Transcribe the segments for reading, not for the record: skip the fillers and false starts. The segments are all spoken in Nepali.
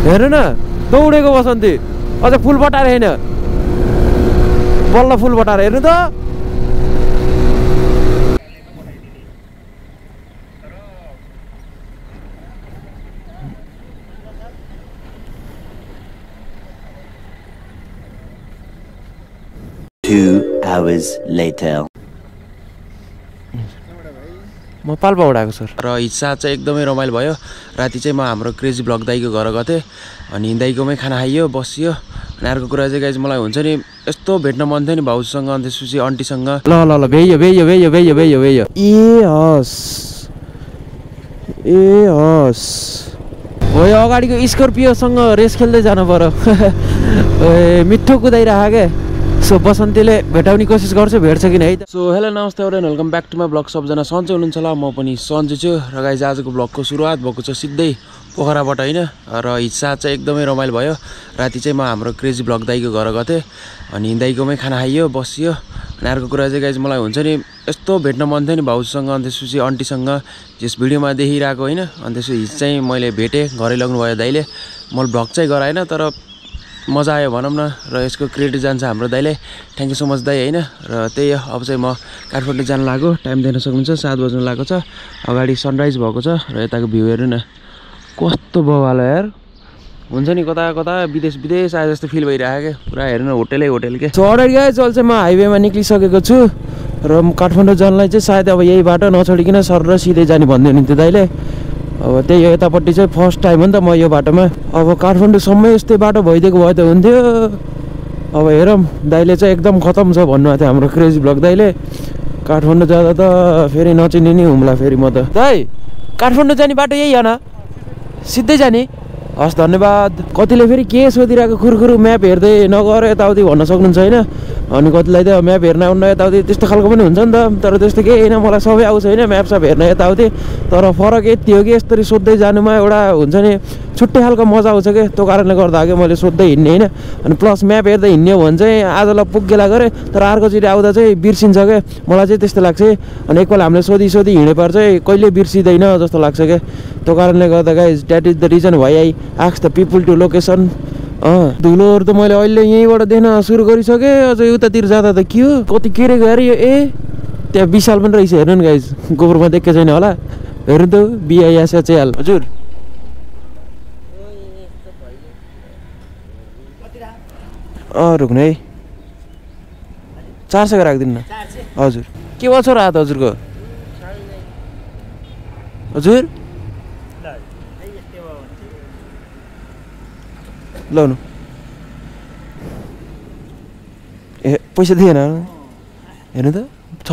हेर्नु न दौडेको बसन्ती अझ फुल बटाएर होइन बल्ल फुल बटाएर हेर्नु त 2 hours later. म पाल्पा उडाएको सर र इच्छा चाहिँ एकदमै रमाइलो भयो राति चाहिँ म हाम्रो क्रेजी ब्लग दाइको घर गएको थिएँ अनि दाइकोमै खाना खाइयो बसियो अनि अर्को कुरा चाहिँ गाइज मलाई हुन्छ नि यस्तो भेट्न मन थियो नि भाउजूसँग अनि त्यसपछि आन्टीसँग ल ल ल भेयो भेयो भेयो भेयो भेयो भेयो ए हस् हो यो अगाडिको स्कर्पियोसँग रेस खेल्दै जानु पर्यो मिठो कुदाइरहेको क्या सो बसन्तीले भेटाउने कोसिस गर्छु भेट्छ कि है सो हेलो नमस्ते everyone welcome back to my vlog सबजना सन्चै हुनुहुन्छ होला म पनि सन्चै छु र गाइज आजको ब्लगको सुरुवात भएको छ सिधै पोखराबाट होइन र इच्छा चाहिँ एकदमै रमाइलो भयो राति चाहिँ म हाम्रो क्रेजी ब्लग दाइको घर गएको थिएँ अनि दाइकोमै खाना खाइयो बसियो अनि अर्को कुरा चाहिँ गाइज मलाई हुन्छ नि यस्तो भेट्न मन थियो नि भाउजूसँग अनि त्यसपछि आन्टीसँग जस भिडियोमा देखिरहेको होइन अनि त्यसपछि चाहिँ मैले भेटेँ घरै लग्नु भयो दाइले मैले ब्लग चाहिँ गराएन तर मजा आयो भनौँ न र यसको क्रेडिट जान्छ हाम्रो दाइले थ्याङ्क यू सो मच दाइ होइन र त्यही हो अब चाहिँ म काठमाडौँ जान लाग्यो टाइम देख्न सक्नुहुन्छ 7 बज्नु लागेको छ अगाडि सनराइज भएको छ र यताको भ्यू हेर्नु न कस्तो बवालो यार हुन्छ नि कता कता विदेश आए जस्तो फिल भइरहेको क्या पुरा हेर्नु होटेलै होटेल के सो अगाडि गए चल चाहिँ म हाइवेमा निक्लिसकेको छु र काठमाडौँ जानलाई चाहिँ सायद अब यही बाटो नछोडिकन सर र सिधै जाने भन्दै हुनुहुन्थ्यो दाइले अब त्यही हो यतापट्टि चाहिँ फर्स्ट टाइम हो नि त म यो बाटोमा अब काठमाडौँसम्म यस्तै बाटो भइदिएको भए त हुन्थ्यो अब हेरौँ दाइले चाहिँ एकदम खतम छ भन्नुभएको थियो हाम्रो क्रेजी ब्लग दाइले काठमाडौँ जाँदा त फेरि नचिने नि हुम्ला फेरि म त दाइ काठमाडौँ जाने बाटो यही हो न सिधै जाने हस् धन्यवाद कतिले फेरि के सोधिरहेको खुरखुरु म्याप हेर्दै नगर यताउति भन्न सक्नुहुन्छ होइन अनि कतिलाई त म्याप हेर्न आउन यताउति त्यस्तो खालको पनि हुन्छ नि त तर त्यस्तो केही होइन मलाई सबै आउँछ होइन म्याप सब हेर्न यताउति तर फरक यति हो कि यसरी सोध्दै जानुमा एउटा हुन्छ नि छुट्टै खालको मजा आउँछ क्या त्यो कारणले गर्दा कि मैले सोध्दै हिँड्ने होइन अनि प्लस म्याप हेर्दै हिँड्ने हो भने चाहिँ आजलाई पुग्गेला गरेँ तर अर्कोचोटि आउँदा चाहिँ बिर्सिन्छ क्या मलाई चाहिँ त्यस्तो लाग्छ अनि एकपल्ट हामीले सोधी हिँडे पर चाहिँ कहिले बिर्सिँदैन जस्तो लाग्छ क्या त्यो कारणले गर्दा guys that is the reason why I ask the people to location धुलोहरू त मैले अहिले यहीँबाट देख्न सुरु गरिसकेँ अझ उतातिर जाँदा त के हो कति के रे गएर यो त्यहाँ विशाल पनि रहेछ हेर्नु नि गाइज गोबरमा देखेको छैन होला हेर्नु त बिआइएसएचएल हजुर रुक्नु है 400 राखिदिनु न हजुर के भयो छोरा हात हजुरको हजुर लौनु ए पैसा दिएन हेर्नु त छ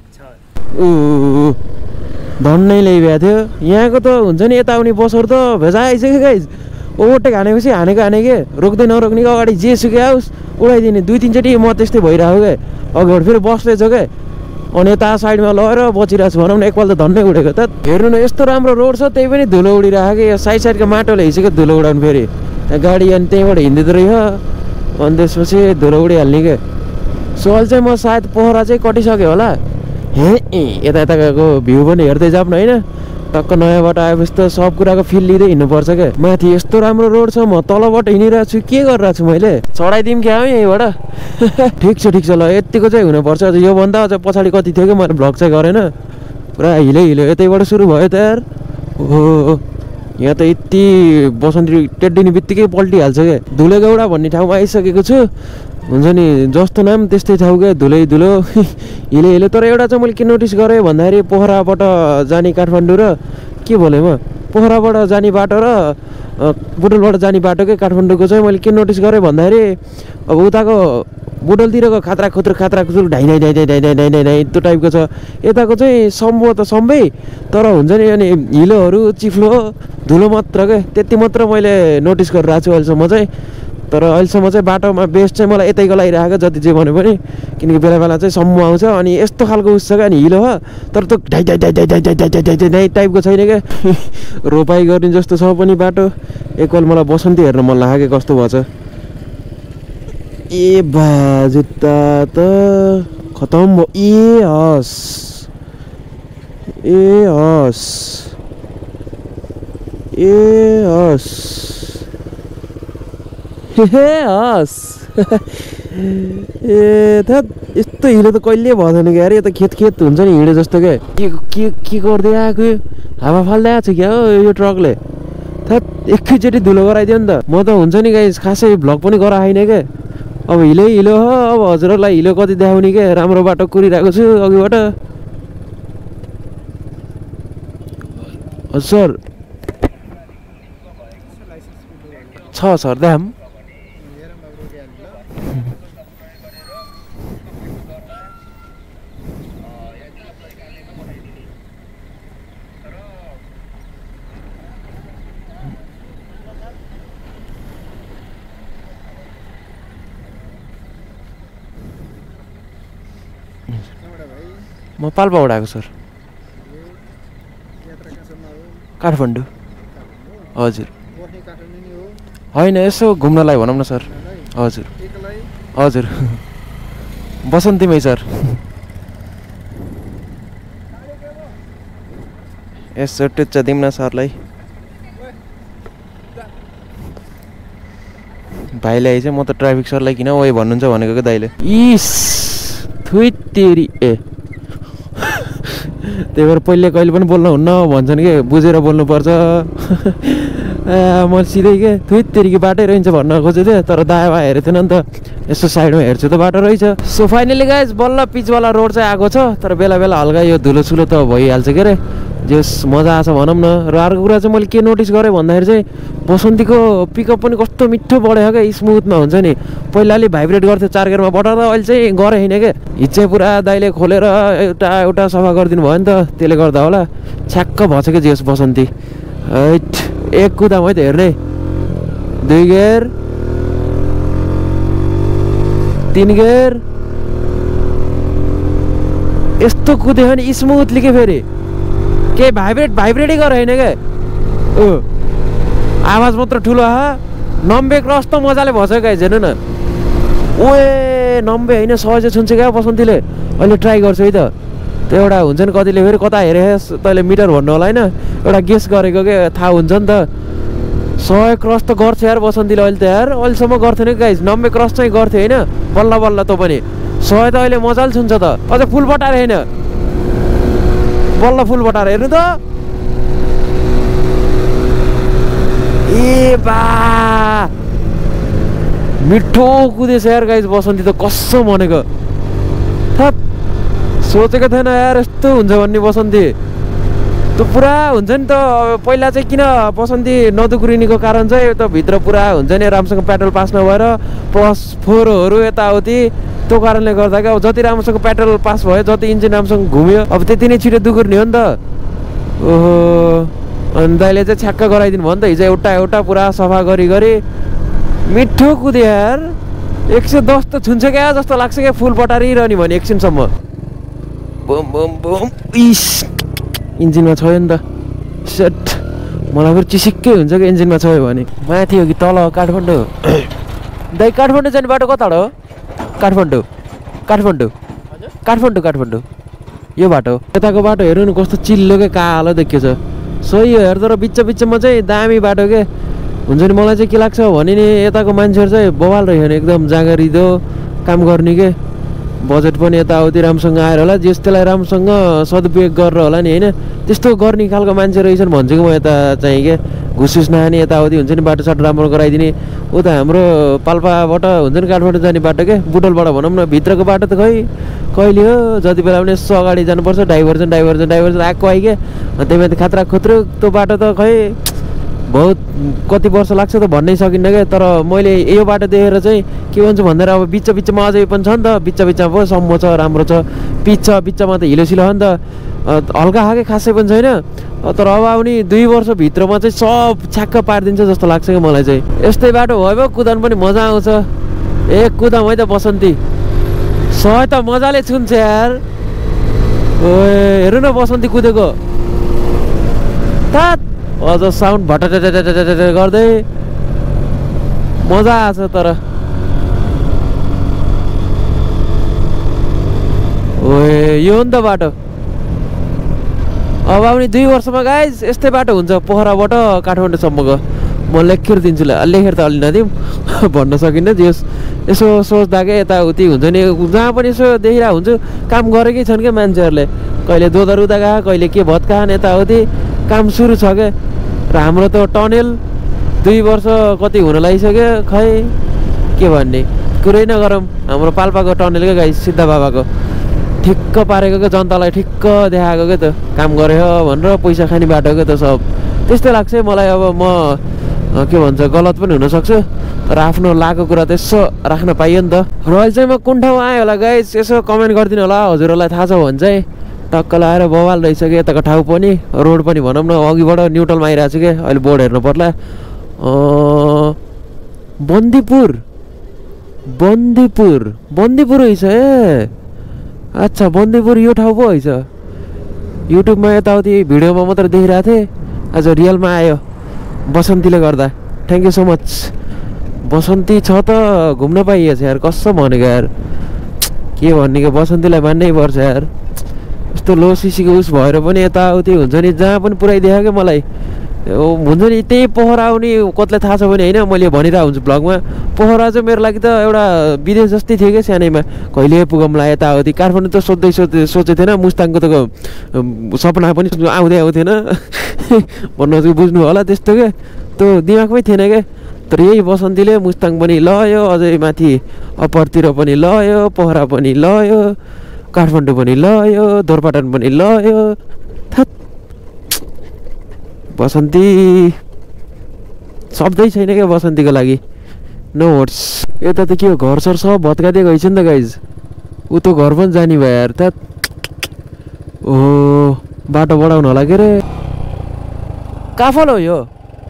धन्नै ल्याइरहेको थियो यहाँको त हुन्छ नि यता आउने बसहरू त भेजा आइसक्यो गाइज ओभरटेक हानेपछि हानेके रोक्दै नरोक्ने अगाडि जेसुकै आओस् उडाइदिने 2-3 चोटि म त्यस्तै भइरहेको क्या अगाडि फेरि बस्दैछ क्या अनि यता साइडमा लगेर बचिरहेको छु भनौँ न एकपल्ट त धन्नै उडेको त हेर्नु न यस्तो राम्रो रोड छ त्यही पनि धुलो उडिरहेको क्या साइडको माटोले हिँडेको धुलो उडाउनु फेरि गाडी अनि त्यहीँबाट हिँड्दै रहेछ अनि त्यसपछि धुलो उडिहाल्ने क्या सो अहिले चाहिँ म सायद पोखरा चाहिँ कटिसक्यो होला यताको भ्यू पनि हेर्दै जाऊँ न होइन टक्क नयाँ बाटो आएपछि त सब कुराको फिल लिँदै हिँड्नुपर्छ क्या माथि यस्तो राम्रो रोड छ म तलबाट हिँडिरहेको छु के गरिरहेको छु मैले चढाइदिउँ क्या यहीँबाट ठिक छ ल यतिको चाहिँ हुनुपर्छ अझ योभन्दा अझ पछाडि कति थियो कि मैले भ्लग चाहिँ गरेन पुरा हिलो यतैबाट सुरु भयो त यार ओहो यहाँ त यति बसन्ती टेड्डिने बित्तिकै पल्टिहाल्छ क्या धुलेगौडा भन्ने ठाउँमा आइसकेको छु हुन्छ नि जस्तो नाम त्यस्तै ठाउँ क्या धुलो हिलो तर एउटा चाहिँ मैले के नोटिस गरेँ भन्दाखेरि पोखराबाट जाने काठमाडौँ र के बोलेँ म पोखराबाट जाने बाटो र बुटोलबाट जाने बाटो क्या काठमाडौँको चाहिँ मैले के नोटिस गरेँ भन्दाखेरि अब उताको बुटोलतिरको खात्रा खुत्रुक ढाइ त्यो टाइपको छ यताको चाहिँ सम्भव त सम्भै तर हुन्छ नि अनि हिलोहरू चिफ्लो धुलो मात्र क्या त्यति मात्र मैले नोटिस गरिरहेको छु अहिलेसम्म चाहिँ तर अहिलेसम्म चाहिँ बाटोमा बेस्ट चाहिँ मलाई यतैको लागिरहेको जति जे भने पनि किनकि बेला चाहिँ सम्म आउँछ अनि यस्तो खालको उस छ क्या अनि हिलो हो तर त्यो ढाइ टाइपको छैन क्या रोपाइ गर्ने जस्तो छ पनि बाटो एकपल्ट मलाई बसन्ती हेर्न मन लाग्यो कस्तो भएछ ए बा जुत्ता त खतम भयो ए हस् हे हस् ए थ यस्तो हिलो त कहिले भएन क्या अरे, यो त खेत हुन्छ नि हिँडे जस्तो क्या। के गर्दै आएको यो, हावा फाल्दै आएको छ क्या हो यो ट्रकले। थ एकैचोटि धुलो गराइदियो नि त। म त हुन्छ नि गाइस खासै भ्लग पनि गराएन क्या। अब हिलो हो। अब हजुरहरूलाई हिलो कति देखाउने क्या, राम्रो बाटो कुरिरहेको छु अघिबाट। सर छ सर दाम म पाल्पाबाट आएको सर। काठमाडौँ हजुर। होइन यसो घुम्नलाई भनौँ न सर। हजुर हजुर बसन्तीमै सर। यसो टुच्चा दिउँ न सरलाई। भाइले आइछ, म त ट्राफिक सरलाई किन ओए भन्नुहुन्छ भनेको क्या दाइले। इस थुइ तेरी ए त्यही भएर पहिले कहिले पनि बोल्नु हुन्न भन्छन् कि, बुझेर बोल्नुपर्छ। म सिधै के थुइ तेरीको बाटै रहन्छ भन्न खोजेको थिएँ, तर दायाँ बायाँ हेरेको थिएन नि त। यसो साइडमा हेर्छु त बाटो रहेछ। सो फाइनली गाइस बल्ल पिचवाला रोड चाहिँ आएको छ, तर बेला बेला हल्का यो धुलो त भइहाल्छ के अरे। जस मजा आछ भनौँ न। र अर्को कुरा चाहिँ मैले के नोटिस गरेँ भन्दाखेरि चाहिँ बसन्तीको पिकअप पनि कस्तो मिठो बढ्यो क्या, स्मुथमा हुन्छ नि। पहिला अलि भाइब्रेट गर्थ्यो 4 गियरमा बटाउँदा, अहिले चाहिँ गरेँ होइन क्या। हिट चाहिँ पुरा दाइले खोलेर एउटा सफा गरिदिनु भयो नि त, त्यसले गर्दा होला छ्याक्क भएछ क्या जेस बसन्ती। हैट एक कुदाम है त हेर्ने। 2 गियर 3 गियर यस्तो कुद्यो भने स्मुथली के फेरि केही भाइब्रेटै गर होइन क्या। आवाज मात्र ठुलो हा। 90 क्रस त मजाले भएछ गाइस हेर्नु न। ओए 90 होइन 100 चाहिँ छुन्छ क्या बसन्तीले। अहिले ट्राई गर्छु है त। त्यो एउटा हुन्छ नि कतिले फेरि कता हेरेस् तैँले मिटर भन्नु होला होइन, एउटा गेस गरेको के थाहा हुन्छ नि त। 100 क्रस त गर्छ यार बसन्तीले अहिले त यार। अहिलेसम्म गर्थेन कि गाइस, 90 क्रस चाहिँ गर्थ्यो होइन बल्ल बल्ल। त पनि 100 त अहिले मजाले छुन्छ त। अझ फुल बटाएर होइन, बल्ल फुल बटाएर हेर्नु त। ए बा मिठो कुदेछ यार गाइस बसन्ती त, कसम भनेको। थप सोचेको थिएन यार यस्तो हुन्छ भन्ने बसन्ती। त्यो पुरा हुन्छ नि त। पहिला चाहिँ किन बसन्ती नदुक्रिनेको कारण चाहिँ त भित्र पुरा हुन्छ नि राम्रोसँग पेट्रोल पास नभएर प्लस फोहोरहरू यताउति, त्यो कारणले गर्दा क्या। अब जति राम्रोसँग पेट्रोल पास भयो, जति इन्जिन राम्रोसँग घुम्यो, अब त्यति नै छिटो दुर्ने हो नि त। ओहो अनि दाइले चाहिँ छ्याक्क गराइदिनु भयो नि त। हिजो एउटा पुरा सफा गरी मिठो कुद्यो यार। 110 त छुन्छ क्या जस्तो लाग्छ क्या, फुल बटारिरहने भने एकछिनसम्म। बुम बुम बुम इस इन्जिनमा छोयो नि त। सेट मलाई फेरि चिसिक्कै हुन्छ कि इन्जिनमा छोयो भने। माथि हो कि तल काठमाडौँ? दाइ काठमाडौँ जाने बाटो कता हो? काठमाडौँ यो बाटो। यताको बाटो हेर्नु न कस्तो चिल्लो क्या, कालो देखियो छ। सही हो यार, तर बिचमा चाहिँ दामी बाटो के हुन्छ नि। मलाई चाहिँ के लाग्छ भने नि यताको मान्छेहरू चाहिँ बवाल रहेछ नि, एकदम जाँगरिदो काम गर्ने के। बजेट पनि यताउति राम्रोसँग आएर होला, जस त्यसलाई राम्रोसँग सदुपयोग गरेर होला नि होइन, त्यस्तो गर्ने खालको मान्छे रहेछन् भन्छु कि म। यता चाहिँ के घुसुस नहाने यताउति हुन्छ नि, बाटोसाटो राम्रो गराइदिने। उता हाम्रो पाल्पाबाट हुन्छ नि काठमाडौँ जाने बाटो के, बुटोलबाट भनौँ न, भित्रको बाटो त कहिले हो। जति बेला पनि यसो अगाडि जानुपर्छ, डाइभर्जन आएको आइ के। त्यही माथि खात्रा खोत्रो त्यो बाटो त खै बहुत कति वर्ष लाग्छ त भन्नै सकिन्न क्या। तर मैले यो बाटो देखेर चाहिँ के भन्छु भन्दा अब बिचमा अझै पनि छ नि त, बिचमा पो सम्म छ, राम्रो छ, पिच छ, बिचमा त हिलो हो नि त, हल्का खालकै खासै पनि छैन। तर अब आउने 2 वर्षभित्रमा चाहिँ सब छ्याक्क पारिदिन्छ जस्तो लाग्छ क्या मलाई चाहिँ। यस्तै बाटो भयो कुदाउनु पनि मजा आउँछ। एक कुदाम है त बसन्ती। 100 त मजाले छुन्छ यार। ओए हेर्नु न बसन्ती कुदेको तात, अझ साउन्ड भट्ट गर्दै मजा आछ। तर ओए यो हो नि त बाटो। अब आउने 2 वर्षमा गाइस यस्तै बाटो हुन्छ पोखराबाट काठमाडौँसम्मको। म लेखेर दिन्छु ल लेखेर त अलि नदिउँ भन्न सकिन्न जस यसो सोच्दा के यताउति हुन्छ नि जहाँ पनि यसो देखिरहेको हुन्छु काम गरेकै छन् क्या मान्छेहरूले कहिले दोधरुदा गएको कहिले के भत्कान यताउति काम सुरु छ क्या र हाम्रो त टनेल 2 वर्ष कति हुन लागिसक्यो खै के भन्ने कुरै नगरौँ हाम्रो पाल्पाको टनेल क्या गाइस सिद्ध बाबाको ठिक्क पारेको क्या जनतालाई ठिक्क देखाएको क्या त काम गऱ्यो भनेर पैसा खाने बाटो क्या त सब त्यस्तै लाग्छ मलाई अब म के भन्छ गलत पनि हुनसक्छ तर आफ्नो लागेको कुरा त यसो राख्न पाइयो नि त र अहिले चाहिँ म कुन ठाउँ आएँ होला गाइस यसो कमेन्ट गरिदिनु होला हजुरहरूलाई थाहा छ भने चाहिँ टक्क लगाएर बवाल रहेछ कि यताको ठाउँ पनि रोड पनि भनौँ न अघिबाट न्युट्रलमा आइरहेको छु क्या अहिले बोर्ड हेर्नु पर्ला बन्दीपुर बन्दीपुर बन्दीपुर रहेछ ए अच्छा बन्दीपुर यो ठाउँ पो रहेछ युट्युबमा यताउति भिडियोमा मात्र देखिरहेको थिएँ आज रियलमा आयो बसन्तीले गर्दा thank you so much Basanti छ त घुम्न पाइएछ यार कसो भनेको यार के भन्ने कि बसन्तीलाई मान्नै पर्छ यार यस्तो लो सिसीको उस भएर पनि यताउति हुन्छ नि जहाँ पनि पुऱ्याइदियो क्या मलाई हुन्छ नि त्यही पोखरा आउने कतिलाई थाहा छ भने होइन मैले भनिरहेको हुन्छु भ्लगमा पोखरा चाहिँ मेरो लागि त एउटा विदेश जस्तै थियो क्या सानैमा कहिले पुगौँला यताउति काठमाडौँ त सोचेको थिएन मुस्ताङको त सपना पनि आउँदै आउँथेन भन्नु चाहिँ बुझ्नु होला त्यस्तो क्या त्यो दिमागमै थिएन क्या तर यही बसन्तीले मुस्ताङ पनि लयो अझै माथि अप्परतिर पनि लयो पोखरा पनि लयो काठमाडौँ पनि लयो दोरपाटन पनि लयो बसन्ती शब्दै छैन क्या बसन्तीको लागि नो वर्ड्स यता त के हो घरसर सब भत्कादिएको रहेछ नि त गाइज ऊ त घर पनि जाने भयो यार त ओ बाटो बढाउनु होला के अरे काफल हो यो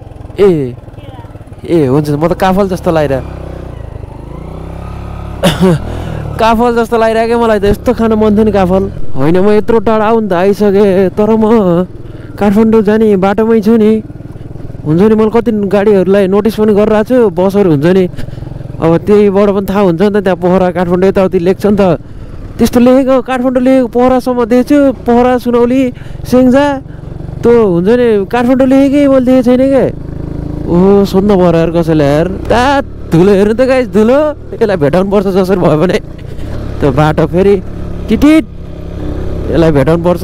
ए हुन्छ म त काफल जस्तो लागिरह काफल जस्तो लागिरह्यो क्या मलाई त यस्तो खानु मन थियो नि काफल होइन म यत्रो टाढा आउनु त आइसकेँ तर म काठमाडौँ जाने बाटोमै छु नि हुन्छ नि मैले कति गाडीहरूलाई नोटिस पनि गरिरहेको छु बसहरू हुन्छ नि अब त्यहीबाट पनि थाहा हुन्छ नि त त्यहाँ पोखरा काठमाडौँ यताउति लेख्छ नि त त्यस्तो लेखेको काठमाडौँ लेखेको पोखरासम्म देख्छु पोखरा सुनौली सेङ्जा त्यो हुन्छ नि काठमाडौँ लेखेकै मैले देखेको छैन क्या ओहो सोध्नु पऱ्यो यार कसैलाई यार ता धुलो हेर्नु त गाइस धुलो यसलाई भेटाउनु पर्छ जसरी भयो भने त्यो बाटो फेरि टिटिट यसलाई भेटाउनु पर्छ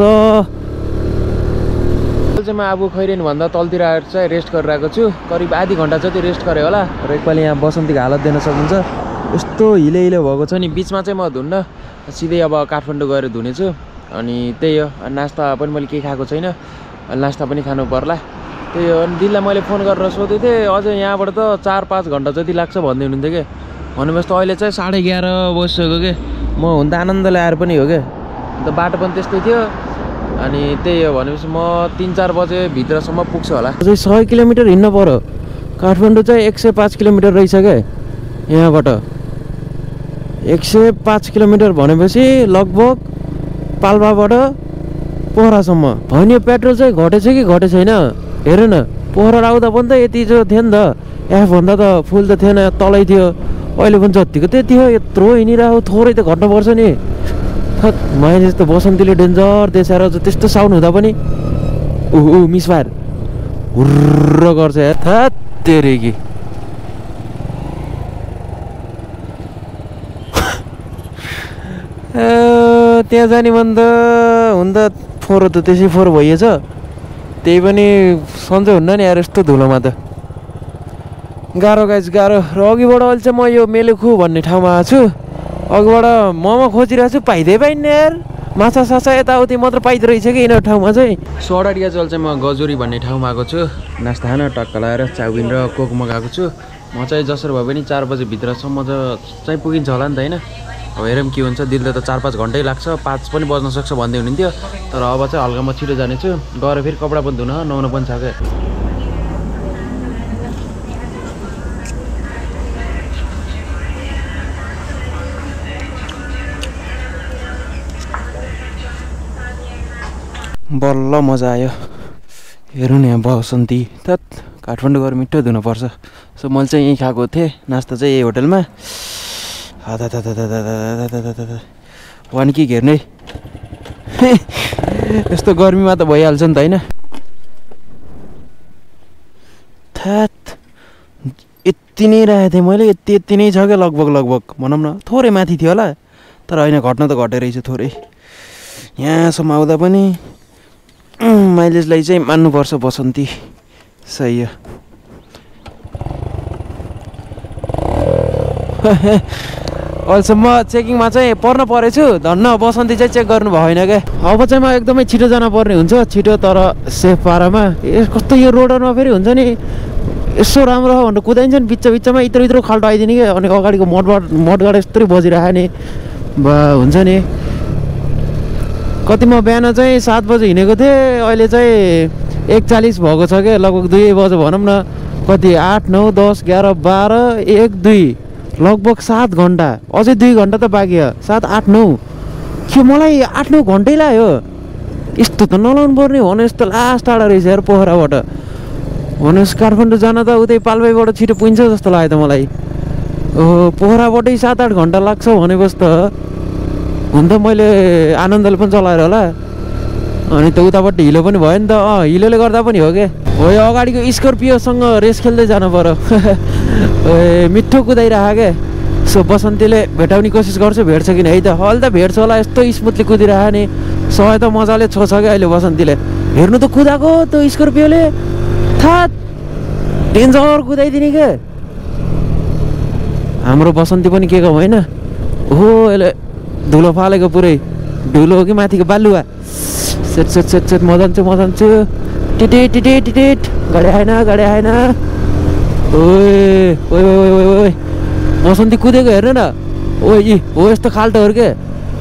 चाहिँ म अब खैरेनभन्दा तलतिर आएर चाहिँ रेस्ट गरिरहेको छु करिब आधी घन्टा जति रेस्ट गरेँ होला र एकपालि यहाँ बसन्तीको हालत देख्न सक्नुहुन्छ यस्तो हिले भएको छ नि बिचमा चाहिँ म धुन्न सिधै अब काठमाडौँ गएर धुनेछु अनि त्यही हो नास्ता पनि मैले केही खाएको छैन नास्ता पनि खानु पर्ला त्यही हो अनि दिदीलाई मैले फोन गरेर सोधेको थिएँ अझै यहाँबाट त 4-5 घन्टा जति लाग्छ भन्दै हुनुहुन्थ्यो कि भनेपछि त अहिले चाहिँ 11:30 बजिसक्यो कि म हुन त आनन्दले आएर पनि हो क्या अन्त बाटो पनि त्यस्तै थियो अनि त्यही हो भनेपछि म 3-4 बजे भित्रसम्म पुग्छु होला अझै 100 किलोमिटर हिँड्नु पर्यो काठमाडौँ चाहिँ 105 किलोमिटर रहेछ क्या यहाँबाट 105 किलोमिटर भनेपछि लगभग पाल्पाबाट पोखरासम्म होइन यो पेट्रोल चाहिँ घटेछ कि घटेको छैन हेर न पोखरा आउँदा पनि त यति जो थियो नि त भन्दा त फुल त थिएन तलै थियो अहिले पनि जतिको त्यति हो यत्रो हिँडिरहेको थोरै त घट्नुपर्छ नि माइने जस्तो बसन्तीले डेन्जर देखाएर त्यस्तो साउन्ड हुँदा पनि ऊ मिसफायर हुर्र गर्छ यार थ्यात तेरे कि त्यहाँ जाने मन त हुन त फोहोर त त्यसै फोहोर भइएछ त्यही पनि सन्चै हुन्न नि यार यस्तो धुलोमा त गाह्रो गाइस गाह्रो र अघिबाट अहिले चाहिँ म यो मेलेखु भन्ने ठाउँमा आएको छु अघिबाट मोमो खोजिरहेको छु पाइँदै पाइन्न यार माछा साछा यताउति मात्र पाइँदो रहेछ कि यिनीहरू ठाउँमा चाहिँ सौडाडिया चाहिँ चाहिँ म गजुरी भन्ने ठाउँमा आएको छु नास्ता खान टक्क लगाएर चाउमिन र कोक मगाएको छु म चाहिँ जसरी भए पनि 4 बजे भित्रसम्म चाहिँ पुगिन्छ होला नि त होइन अब हेरौँ के हुन्छ दिदीले त 4-5 घन्टै लाग्छ 5 पनि बज्न सक्छ भन्दै हुनुहुन्थ्यो तर अब चाहिँ हल्का म छिटो जानेछु गएर फेरि कपडा पनि धुन नुहाउनु पनि छ क्या बल्ल मजा आयो हेरौँ न यहाँ बसन्ती त काठमाडौँ गएर मिठो धुनुपर्छ सो मैले चाहिँ यहीँ खाएको थिएँ नास्ता चाहिँ यही होटलमा वान कि घेर्ने यस्तो गर्मीमा त भइहाल्छ नि त होइन थ्यात यति नै राखेको थिएँ मैले, यति नै छ क्या लगभग भनौँ न, थोरै माथि थियो होला, तर होइन घट्न त घटेर रहेछ थोरै। यहाँसम्म आउँदा पनि माइलेजलाई चाहिँ मान्नुपर्छ बसन्ती, सही हो। अहिलेसम्म चेकिङमा चाहिँ पर्न परेछु, धन्न बसन्ती चाहिँ चेक गर्नु भएन क्या। अब चाहिँ म एकदमै छिटो जानुपर्ने हुन्छ, छिटो तर सेफ पारामा। कस्तो यो रोडहरूमा फेरि हुन्छ नि यसो राम्रो हो भनेर कुदाइन्छ नि, बिचमा इत्रो खाल्टो आइदिने क्या, अनि अगाडिको मडगाड यस्तै बजिरहेको नि हुन्छ नि। कति म बिहान चाहिँ 7 बजे हिँडेको थिएँ, अहिले चाहिँ 1:40 भएको छ क्या, लगभग 2 बजे भनौँ न। कति 8, 9, 10, 11, 12, 1, 2 लगभग 7 घन्टा, अझै 2 घन्टा त बाँकी हो। 7, 8, 9 के मलाई 8, 9 घन्टै लाग्यो। यस्तो त नलाउनु पर्ने भने यस्तो लास्ट टाढा रहेछ यार पोखराबाट। भनेपछि काठमाडौँ जान त उतै पालबाईबाट छिटो पुगिन्छ जस्तो लाग्यो त मलाई। ओहो पोखराबाटै 7-8 घन्टा लाग्छ भनेपछि त हुन त मैले आनन्दले पनि चलाएर होला, अनि त उताबाट हिलो पनि भयो नि त। हिलोले गर्दा पनि हो क्या। हो यो अगाडिको स्कर्पियोसँग रेस खेल्दै जानु पर्यो। मिठो कुदाइरहेको क्या। सो बसन्तीले भेटाउने कोसिस गर्छ, भेट्छ कि है त, अहिले त भेट्छ होला, यस्तो स्मुथली कुदिरहेको नि। समय त मजाले छोछ क्या अहिले बसन्तीले। हेर्नु त कुदाएको त्यो स्कर्पियोले, थाहा डेन्जर कुदाइदिने क्या। हाम्रो बसन्ती पनि के कम होइन। हो यसले धुलो फालेको पुरै, धुलो हो कि माथिको बालुवा। सेट म जान्छु टिटिट गाडी आएन। ओए बसन्ती कुदेको हेर्नु न। ओइ हो यस्तो खाल्टोहरू के।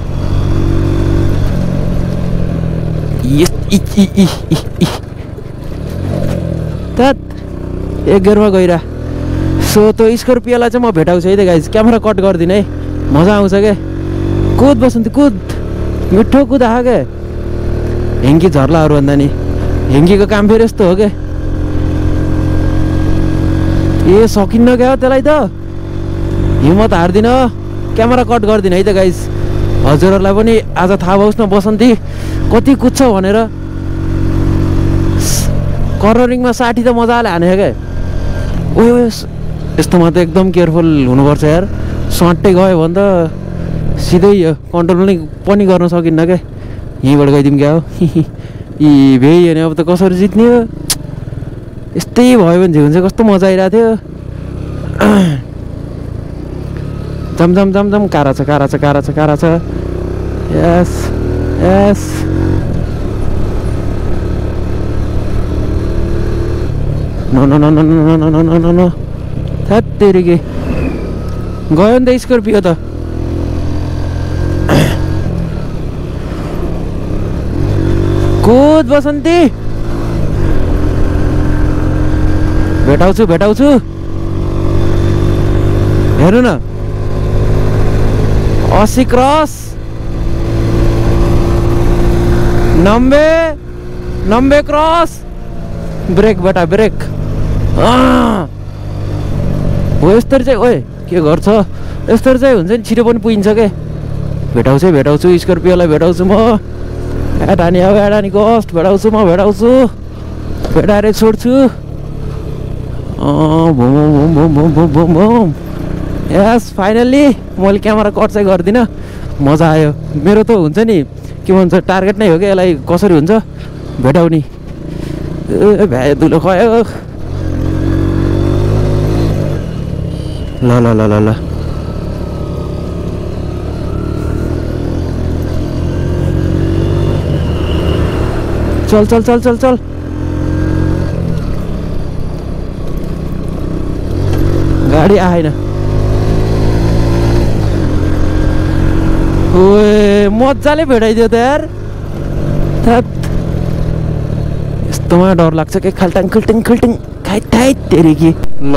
एक गेरमा गइरा। सो त्यो स्कर्पियोलाई चाहिँ म भेटाउँछु है त गाइज, क्यामेरा कट गरिदिनु है, मजा आउँछ क्या। कुद बसन्ती कुद, मिठो कुदा क्या। हेङ्गी झर्लाहरू भन्दा नि हेङ्गीको काम फेरि यस्तो हो क्या। ए सकिन्न क्या हो त्यसलाई त, हिम्मत हार्दिन। क्यामेरा कट गरिदिनु है त गाइज, हजुरहरूलाई पनि आज थाहा होस् न बसन्ती कति कुद्छ भनेर। कर्नरिङमा 60 त मजाले हानेको क्या। ओ यस्तोमा त एकदम केयरफुल हुनुपर्छ यार, सट्टै गयो भने त सिधै कन्ट्रोल पनि गर्न सकिन्न क्या। यहीँबाट गइदिउँ क्या हो। यी भेइ होइन अब त कसरी जित्ने हो। यस्तै भयो भने झिउन चाहिँ कस्तो मजा आइरहेको थियो। जम कारा छ। यस नो तेरी के गयो नि त स्कर्पियो त। कुद बसन्ती, भेटाउँछु। हेर्नु न 80 क्रस, 90 क्रस। ब्रेक बेटा ब्रेक। हो यस्तरी चाहिँ ओए के गर्छ, यस्तरी चाहिँ हुन्छ नि छिटो पनि पुगिन्छ क्या। भेटाउँछु स्कर्पियोलाई भेटाउँछु म। एडानी कस्ट भेटाउँछु म, भेटाएर छोड्छु। यस फाइनल्ली मैले क्यामेरा कट चाहिँ गर्दिनँ, मजा आयो। मेरो त हुन्छ नि के भन्छ टार्गेट नै हो क्या यसलाई कसरी हुन्छ भेटाउने। भ्यायो धुलो खयो। ल चल गाडी आएन। ओए मजाले भेटाइदियो त यार। यस्तोमा डर लाग्छ के, खाल्टाङ खाइ तेरी कि। ल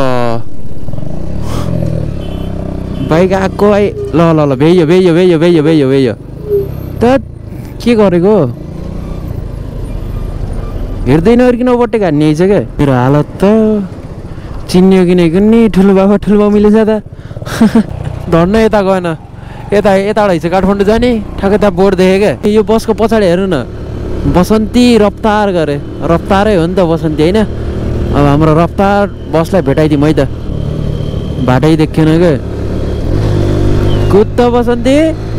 बाइक आएको है। ल भेयो त के गरेको, हेर्दैन हेर्किन ओभरटेक हान्ने आइछ क्या। मेरो हालत त चिन्यो किनेको नि ठुलो बाबा मिलेछ त। धन्न यता गएन, यताबाट हिँड्छ काठमाडौँ जाने, ठ्याक्कै त्यहाँ बोर्ड देखेँ क्या। यो बसको पछाडि हेर्नु न, बसन्ती रफ्तार गरे, रफ्तारै हो नि त बसन्ती होइन। अब हाम्रो रफ्तार बसलाई भेटाइदिउँ है त। बाटै देखेन क्या कुद्द बसन्ती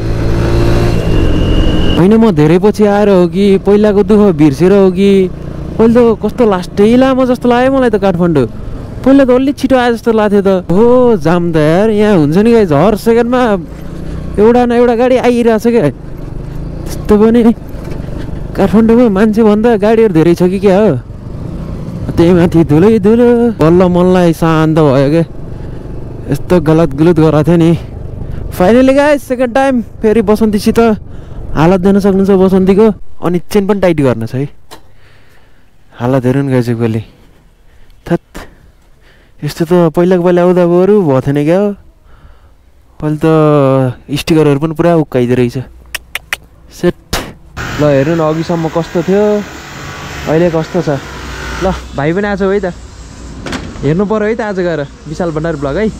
होइन म धेरै पछि आएर हो कि पहिलाको दुःख बिर्सेर हो कि पहिले त कस्तो लास्टै लामो जस्तो लाग्यो मलाई त काठमाडौँ पहिला त अलि छिटो आए जस्तो लाग्थ्यो त हो जाम त यार यहाँ हुन्छ नि गाइस हर सेकेन्डमा एउटा न एउटा गाडी आइरहेछ क्या त्यस्तो पनि काठमाडौँमा मान्छे भन्दा गाडीहरू धेरै छ कि क्या हो त्यही माथि धुलै धुलो बल्ल मनलाई शान्त भयो क्या यस्तो गलत गराएको थियो नि फाइनली गाइस सेकेन्ड टाइम फेरि बसन्तीसित हालत देख्न सक्नुहुन्छ बसन्तीको अनि चेन पनि टाइट गर्न छ है हालत हेर्नु नि गाइस एकपल्ट थत यस्तो त पहिला आउँदा बरु भएको थिएन क्या हो अहिले त स्टिकरहरू पनि पुरा उक्काइदो रहेछ सेट ल हेर्नु न अघिसम्म कस्तो थियो अहिले कस्तो छ ल भाइ पनि आएको है त हेर्नु पर्यो है त आज गएर विशाल भण्डारी ब्लग है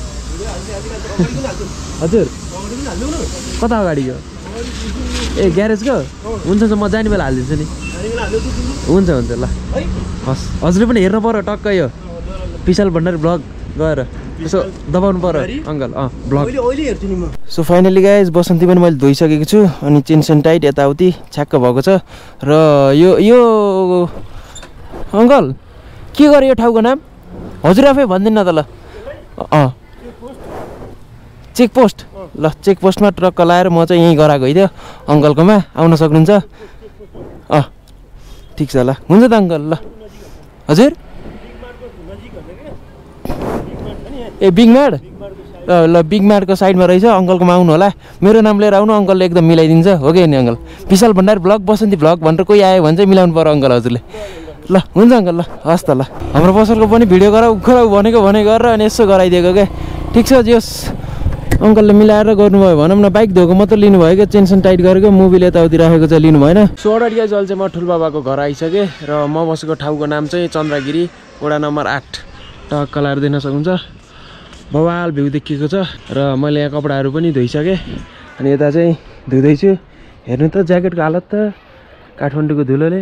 हजुर कता अगाडिको ए ग्यारेजको हुन्छ म जाने बेला हालिदिन्छु नि हुन्छ ल हस् हजुरले पनि हेर्नु पर्यो टक्क यो विशाल भण्डारी ब्लग गएर यसो दबाउनु पर्यो uncle vlog so finally guys Basanti पनि मैले धोइसकेको छु अनि चेनसेन टाइट यताउति छ्याक्क भएको छ र यो अङ्कल के गर्यो यो ठाउँको नाम हजुर आफै भनिदिनु न त ल चेकपोस्ट ल चेकपोस्टमा ट्रक्क लाएर म चाहिँ यहीँ गराएको है अङ्कलकोमा आउन सक्नुहुन्छ ठिक छ ल हुन्छ त अङ्कल ल हजुर ए बिगमाड ल बिगमाडको साइडमा रहेछ अङ्कलकोमा आउनु होला मेरो नाम लिएर आउनु अङ्कलले एकदम मिलाइदिन्छ हो कि नि uncle Vishal Bhandari vlog Basanti vlog भनेर कोही आयो भने चाहिँ मिलाउनु पर्यो अङ्कल हजुरले ल हुन्छ अङ्कल ल हस् त ल हाम्रो पसलको पनि भिडियो गराऊ भनेको गरेर अनि यसो गराइदिएको क्या ठिक छ जोस् अङ्कलले मिलाएर गर्नुभयो भनौँ न बाइक धोएको मात्रै लिनुभयो क्या चेनसेन टाइट गरेको मोबिल यताउति राखेको चाहिँ लिनु भएन सो अर्डर गाइस अहिले चाहिँ म ठुलबाबाको घर आइसकेँ र म बसेको ठाउँको नाम चाहिँ चन्द्रगिरी वडा नम्बर 8 टक्क लाएर दिन सक्नुहुन्छ बवाल भ्यू देखिएको छ र मैले यहाँ कपडाहरू पनि धोइसकेँ अनि यता चाहिँ धुँदैछु हेर्नु त ज्याकेटको हालत त काठमाडौँको धुलोले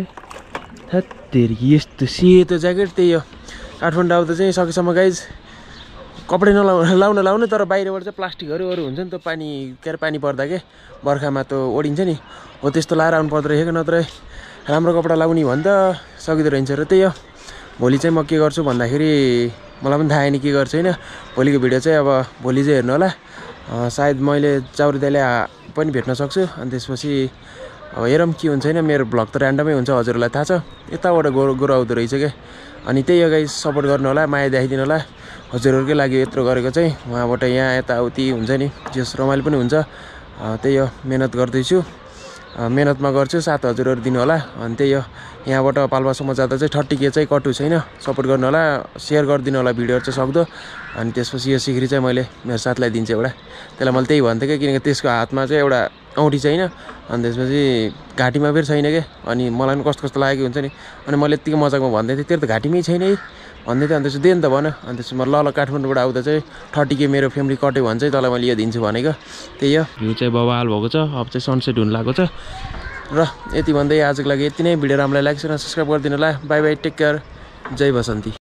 थेरी यस्तो सेतो ज्याकेट त्यही हो काठमाडौँ आउँदा चाहिँ सकेसम्म गाइज कपडा लाउनु तर बाहिरबाट चाहिँ प्लास्टिकहरू हुन्छ नि त पानी के अरे पानी पर्दा के बर्खामा त ओडिन्छ नि हो त्यस्तो लाएर आउनु पर्दो रहेछ नत्र राम्रो कपडा लाउने भने त सकिँदो रहन्छ र त्यही हो भोलि चाहिँ म के गर्छु भन्दाखेरि मलाई पनि थाहा छैन के गर्छु होइन भोलिको भिडियो चाहिँ अब भोलि चाहिँ हेर्नु होला सायद मैले चाउरी दाइले पनि भेट्न सक्छु अनि त्यसपछि अब हेरौँ के हुन्छ होइन मेरो भ्लग त ऱ्यान्डमै हुन्छ हजुरहरूलाई थाहा छ यताबाट गोरो आउँदो रहेछ क्या अनि त्यही हो गाइस सपोर्ट गर्नु होला माया देखाइदिनु होला हजुरहरूकै लागि यत्रो गरेको चाहिँ उहाँबाट यहाँ यताउति हुन्छ नि जस रमाइलो पनि हुन्छ त्यही हो मेहनत गर्दैछु मेहनतमा गर्छु साथ हजुरहरू दिनु होला अनि त्यही हो यहाँबाट पाल्पासम्म जाँदा चाहिँ 30K चाहिँ कटु छैन सपोर्ट गर्नु होला सेयर गरिदिनु होला भिडियोहरू चाहिँ सक्दो अनि त्यसपछि यो सिक्री चाहिँ मैले मेरो साथलाई दिन्छु एउटा त्यसलाई मैले त्यही भन्थेँ क्या किनकि त्यसको हातमा चाहिँ एउटा औँठी छैन अनि त्यसपछि घाँटीमा फेरि छैन क्या अनि मलाई पनि कस्तो लागेको हुन्छ नि अनि मैले यत्तिकै मजाकमा भन्दै थिएँ तेरो त घाँटीमै छैन है भन्दै थिएँ अनि त्यसपछि दे नि त भन अनि त्यसपछि म ल काठमाडौँबाट आउँदा चाहिँ 30K मेरो फ्यामिली कट्यो भने चाहिँ तँलाई मैले यो दिन्छु भनेको त्यही हो भ्यू चाहिँ बवाल भएको छ अब चाहिँ सनसेट हुन लागेको छ र यति भन्दै आजको लागि यति नै भिडियो राम्रो लाग्छ र सब्सक्राइब गरिदिनु होला बाई बाई टेक केयर जय बसन्ती।